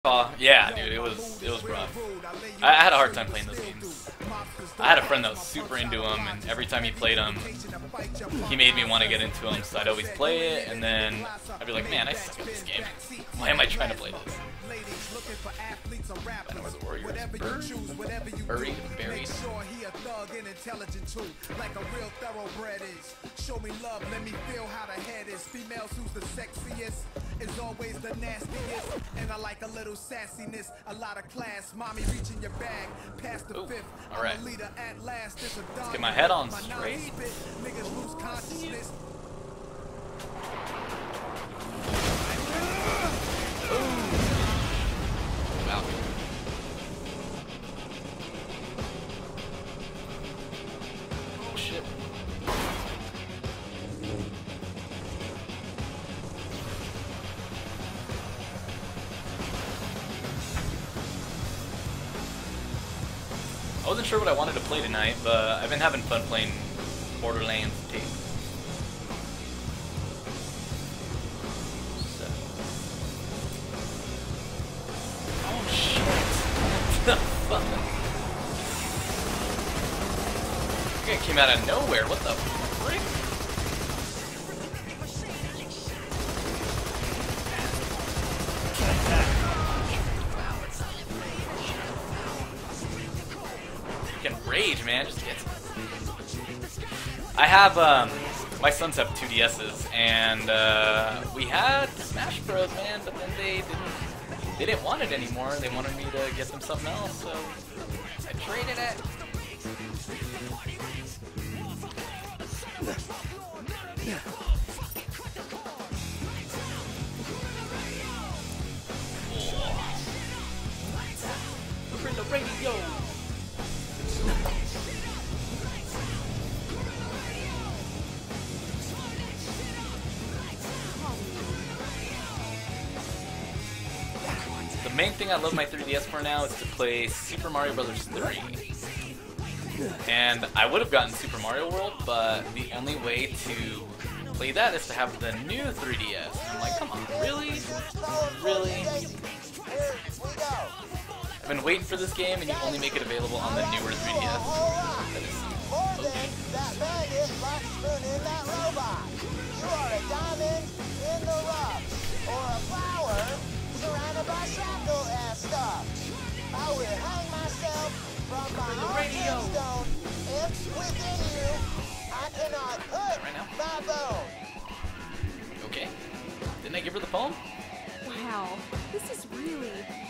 Yeah, dude, it was rough. I had a hard time playing those games. I had a friend that was super into them, and every time he played them, he made me want to get into them, so I'd always play it, and then I'd be like, man, I suck at this game. Why am I trying to play this? I know where the warrior is. Buried. Show me love, let me feel how the head is. Females who's the sexiest is always the nastiest. And I like a little sassiness, a lot of class. Mommy reaching your bag, past the fifth. All right. I'm a leader at last. Let's get my head on straight. Niggas lose consciousness. Wow. Oh shit. I wasn't sure what I wanted to play tonight, but I've been having fun playing Borderlands 2. So. Oh shit! What the fuck? That guy came out of nowhere. What the frick? Rage, man, just gets. I have my sons have 2DSs, and we had Smash Bros, man, but then they didn't want it anymore. They wanted me to get them something else, so I traded it. We're in the radio. The main thing I love my 3DS for now is to play Super Mario Bros. 3. And I would have gotten Super Mario World, but the only way to play that is to have the new 3DS. And I'm like, come on, really? Really? I've been waiting for this game, and you only make it available on the newer 3DS. That is so good. That bandit like spoon in that robot. You are a diamond in the rough, or a flower surrounded by shackle and stuff. I will hang myself from my tombstone if within you I cannot put my bone. Okay. Didn't I give her the poem? Wow, this is really